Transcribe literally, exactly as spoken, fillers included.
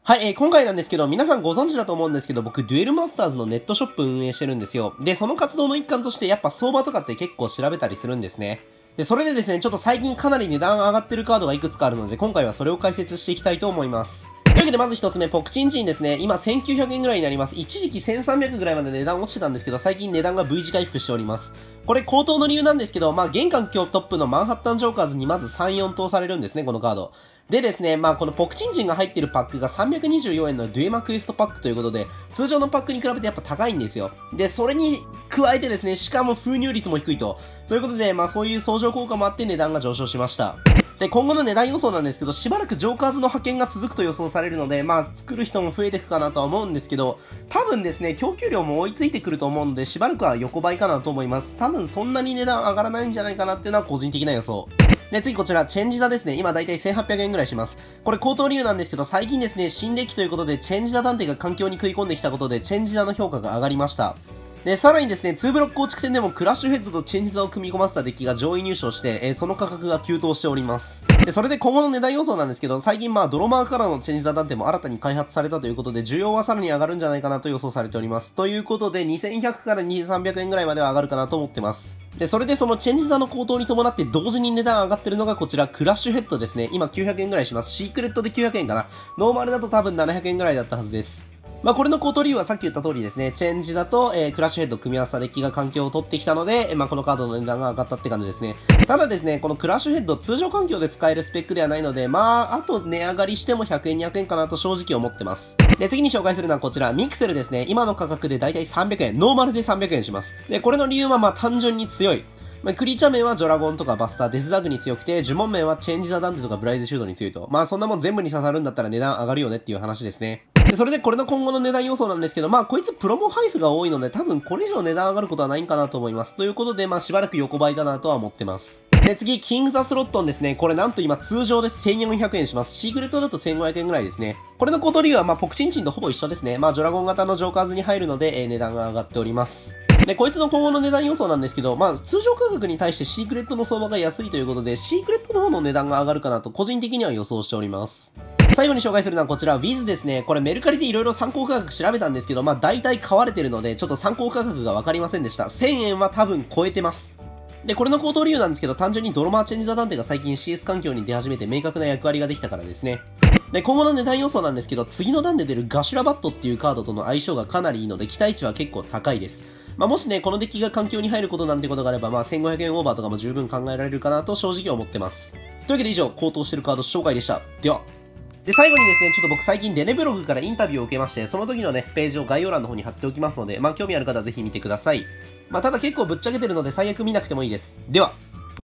はい、えー今回なんですけど、皆さんご存知だと思うんですけど、僕、デュエルマスターズのネットショップ運営してるんですよ。で、その活動の一環として、やっぱ相場とかって結構調べたりするんですね。で、それでですね、ちょっと最近かなり値段上がってるカードがいくつかあるので、今回はそれを解説していきたいと思います。というわけで、まず一つ目、ポクチンチンですね。今、せんきゅうひゃくえんぐらいになります。一時期せんさんびゃくぐらいまで値段落ちてたんですけど、最近値段が V 字回復しております。これ、高騰の理由なんですけど、まあ、現環境トップのマンハッタンジョーカーズにまずさん、よん等されるんですね、このカード。でですね、まあこのポクチンチンが入ってるパックがさんびゃくにじゅうよんえんのデュエマクエストパックということで、通常のパックに比べてやっぱ高いんですよ。で、それに加えてですね、しかも封入率も低いと。ということで、まあそういう相乗効果もあって値段が上昇しました。で、今後の値段予想なんですけど、しばらくジョーカーズの派遣が続くと予想されるので、まあ作る人も増えていくかなとは思うんですけど、多分ですね、供給量も追いついてくると思うので、しばらくは横ばいかなと思います。多分そんなに値段上がらないんじゃないかなっていうのは個人的な予想。で、次こちら、チェンジ座ですね。今だいたいせんはっぴゃくえんぐらいします。これ高騰理由なんですけど、最近ですね、新デッキということで、チェンジ座探偵が環境に食い込んできたことで、チェンジ座の評価が上がりました。で、さらにですね、にブロック構築戦でもクラッシュヘッドとチェンジ座を組み込ませたデッキが上位入賞して、えー、その価格が急騰しております。で、それで今後の値段予想なんですけど、最近まあ、ドロマーからのチェンジ座探偵も新たに開発されたということで、需要はさらに上がるんじゃないかなと予想されております。ということで、にせんひゃくからにせんさんびゃくえんぐらいまでは上がるかなと思ってます。で、それでそのチェンジ座の高騰に伴って同時に値段上がってるのがこちら、クラッシュヘッドですね。今きゅうひゃくえんぐらいします。シークレットできゅうひゃくえんかな。ノーマルだと多分ななひゃくえんぐらいだったはずです。まあこれの高騰理由はさっき言った通りですね、チェンジだと、えー、クラッシュヘッド組み合わせたデッキが環境を取ってきたので、えー、まあこのカードの値段が上がったって感じですね。ただですね、このクラッシュヘッド通常環境で使えるスペックではないので、まああと値上がりしてもひゃくえんにひゃくえんかなと正直思ってます。で、次に紹介するのはこちら、ミクセルですね。今の価格でだいたいさんびゃくえん、ノーマルでさんびゃくえんします。で、これの理由はまあ単純に強い。まあ、クリーチャー面はドラゴンとかバスター、デスダグに強くて、呪文面はチェンジザダンテとかブライズシュードに強いと。まあそんなもん全部に刺さるんだったら値段上がるよねっていう話ですね。で、それでこれの今後の値段予想なんですけど、まあこいつプロモ配布が多いので多分これ以上値段上がることはないんかなと思います。ということで、まあしばらく横ばいだなとは思ってます。で、次、キングザスロットンですね。これなんと今通常でせんよんひゃくえんします。シークレットだとせんごひゃくえんぐらいですね。これの高騰理由はまあポクチンチンとほぼ一緒ですね。まあドラゴン型のジョーカーズに入るので、えー、値段が上がっております。で、こいつの今後の値段予想なんですけど、まあ、通常価格に対してシークレットの相場が安いということで、シークレットの方の値段が上がるかなと個人的には予想しております。最後に紹介するのはこちら、ウィズ ですね。これメルカリで色々参考価格調べたんですけど、まあ、大体買われてるので、ちょっと参考価格がわかりませんでした。せんえんは多分超えてます。で、これの高騰理由なんですけど、単純にドロマーチェンジザ探偵が最近 シーエス 環境に出始めて明確な役割ができたからですね。で、今後の値段予想なんですけど、次の段で出るガシュラバットっていうカードとの相性がかなりいいので、期待値は結構高いです。まあ、もしね、このデッキが環境に入ることなんてことがあれば、まあ、せんごひゃくえんオーバーとかも十分考えられるかなと正直思ってます。というわけで以上、高騰してるカード紹介でした。では。で、最後にですね、ちょっと僕最近デネブログからインタビューを受けまして、その時のね、ページを概要欄の方に貼っておきますので、まあ、興味ある方はぜひ見てください。まあ、ただ結構ぶっちゃけてるので最悪見なくてもいいです。では。